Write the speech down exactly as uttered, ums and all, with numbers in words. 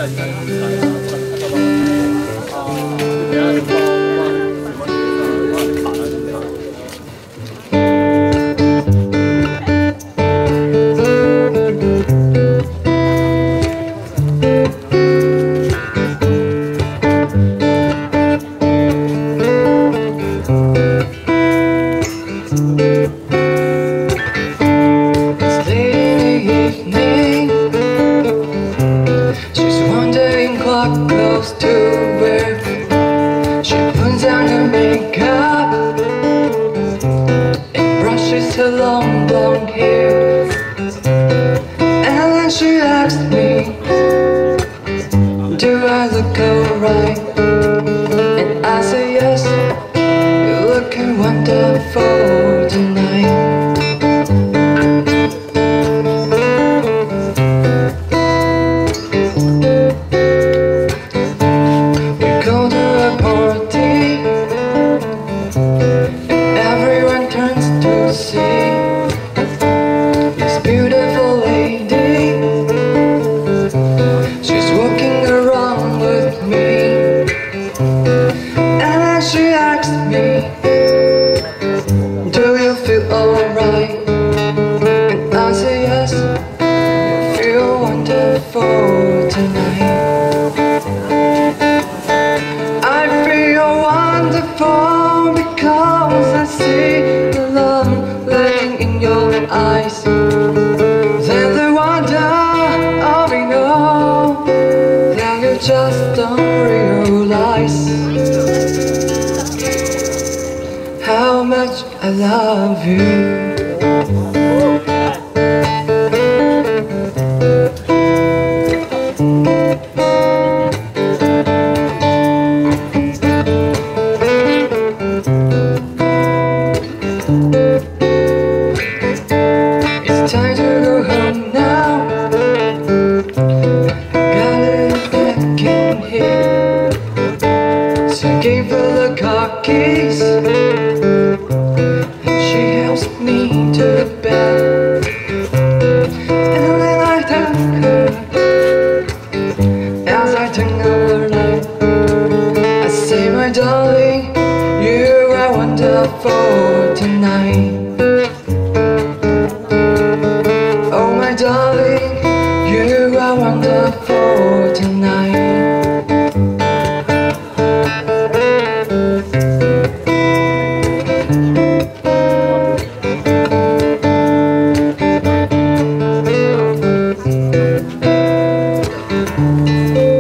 Close to where she puts on her makeup and brushes her long blonde hair, and then she asks me, do I look alright? And I say yes, you're looking wonderful tonight. Alright, and I say yes, you feel wonderful tonight. I feel wonderful because I see the love lying in your eyes. Then the wonder of it all that you just don't realize how much I love you. It's time to go home now. Gotta get back in here. So I gave her the car keys. She helps me to bed, and then I thank her as I turn over light. I say, my darling, you are wonderful tonight. Oh, my darling, you are wonderful tonight. Thank you.